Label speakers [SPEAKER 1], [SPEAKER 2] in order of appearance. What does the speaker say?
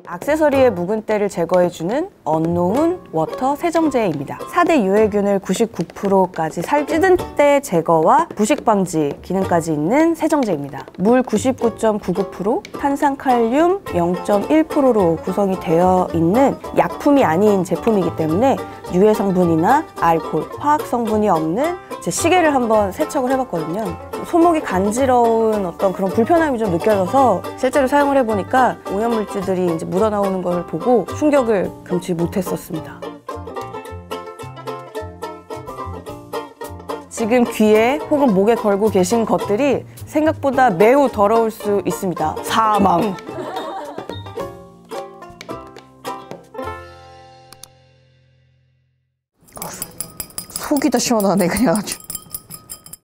[SPEAKER 1] 액세서리의 묵은 때를 제거해주는 언노운 워터 세정제입니다. 4대 유해균을 99%까지 찌든 때 제거와 부식 방지 기능까지 있는 세정제입니다. 물 99.99%, 탄산칼륨 0.1%로 구성이 되어 있는 약품이 아닌 제품이기 때문에 유해 성분이나 알코올, 화학 성분이 없는 제 시계를 한번 세척을 해봤거든요. 손목이 간지러운 어떤 그런 불편함이 좀 느껴져서 실제로 사용을 해보니까 오염물질들이 이제 묻어나오는 걸 보고 충격을 금치 못했었습니다. 지금 귀에 혹은 목에 걸고 계신 것들이 생각보다 매우 더러울 수 있습니다. 사망!
[SPEAKER 2] 속이 다 시원하네 그냥 아주.